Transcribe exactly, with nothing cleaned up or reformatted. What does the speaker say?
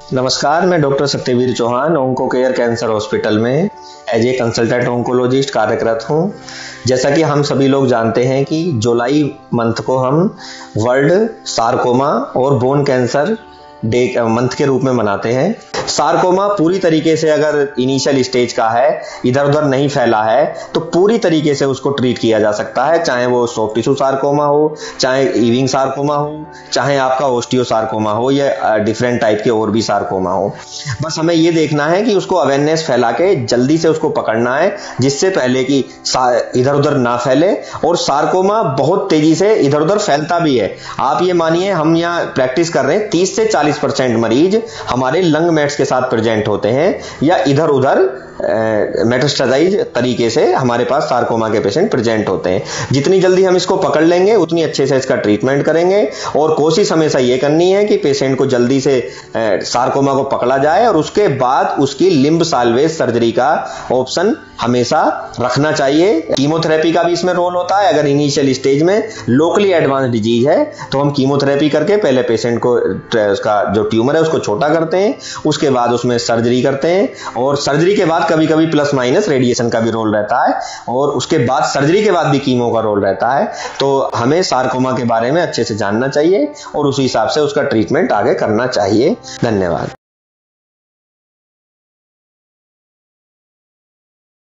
नमस्कार, मैं doctor Satyaveer Chauhan onco care cancer hospital में एज ए कंसल्टेंट ऑन्कोलॉजिस्ट कार्यरत हूं। जैसा कि हम सभी लोग जानते हैं कि जुलाई मंथ को हम वर्ल्ड सार्कोमा और बोन कैंसर डे मंथ के रूप में मनाते हैं। सार्कोमा पूरी तरीके से अगर इनिशियल स्टेज का है, इधर उधर नहीं फैला है, तो पूरी तरीके से उसको ट्रीट किया जा सकता है, चाहे वो सॉफ्ट टिश्यू सार्कोमा हो, चाहे इविंग सार्कोमा हो, चाहे आपका ओस्टियो सार्कोमा हो या डिफरेंट टाइप के और भी सार्कोमा हो। बस हमें ये देखना है कि उसको अवेयरनेस फैला के जल्दी से उसको पकड़ना है, जिससे पहले कि इधर उधर ना फैले। और सार्कोमा बहुत तेजी से इधर उधर फैलता भी है। आप ये मानिए, हम यहाँ प्रैक्टिस कर रहे हैं, तीस से चालीस परसेंट मरीज हमारे लंग मेट्स के साथ प्रेजेंट होते हैं या इधर उधर मेटास्टेसाइज तरीके से हमारे पास सार्कोमा के पेशेंट प्रेजेंट होते हैं। जितनी जल्दी हम इसको पकड़ लेंगे उतनी अच्छे से इसका ट्रीटमेंट करेंगे। और कोशिश हमेशा ये करनी है कि पेशेंट को जल्दी से सार्कोमा को पकड़ा जाए और उसके बाद उसकी लिम्ब साल्वेज सर्जरी का ऑप्शन हमेशा रखना चाहिए। कीमोथेरेपी का भी इसमें रोल होता है। अगर इनिशियल स्टेज में लोकली एडवांस डिजीज है तो हम कीमोथेरेपी करके पहले पेशेंट को उसका जो ट्यूमर है उसको छोटा करते हैं, उसके बाद उसमें सर्जरी करते हैं। और सर्जरी के बाद कभी कभी प्लस माइनस रेडिएशन का भी रोल रहता है, और उसके बाद सर्जरी के बाद भी कीमो का रोल रहता है। तो हमें सार्कोमा के बारे में अच्छे से जानना चाहिए और उसी हिसाब से उसका ट्रीटमेंट आगे करना चाहिए। धन्यवाद।